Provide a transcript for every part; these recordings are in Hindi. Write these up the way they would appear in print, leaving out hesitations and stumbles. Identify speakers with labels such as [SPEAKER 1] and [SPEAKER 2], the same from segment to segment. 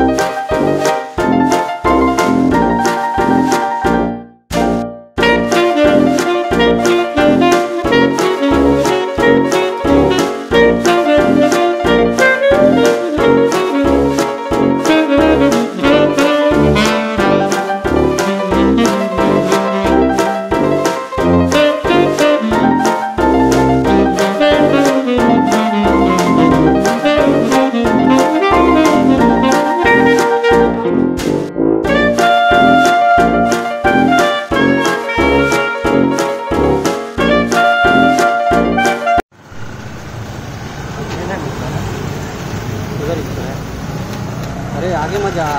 [SPEAKER 1] अरे आगे मत जा।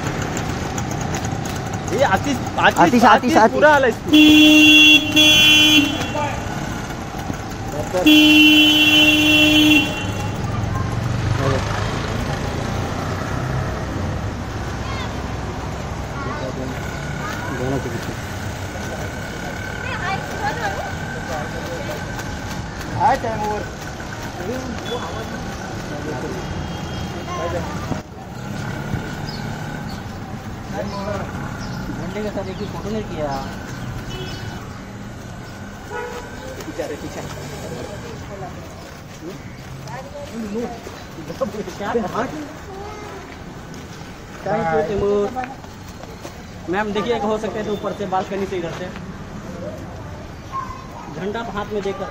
[SPEAKER 1] ये आतिश पूरा हाल है दोनों के पीछे झंडे के साथ एक ही फोटो नहीं किया। मैम देखिए हो सकते हैं तो ऊपर से बालकनी से इधर से झंडा हाथ में देकर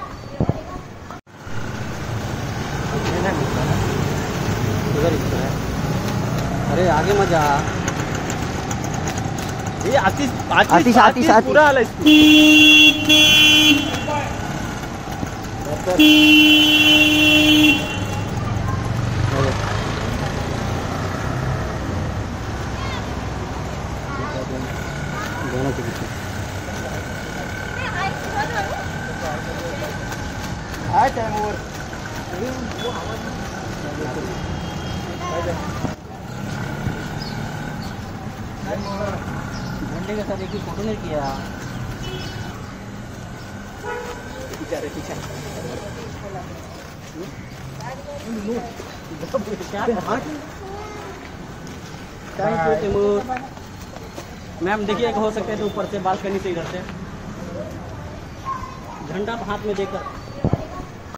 [SPEAKER 1] उधर है। अरे आगे मत जा। ये आतिश पूरा हाल है दोनों के पीछे झंडे के साथ एक ही फोटो नहीं किया। मैम देखिए हो सकते हैं तो ऊपर से बालकनी से इधर से झंडा हाथ में देकर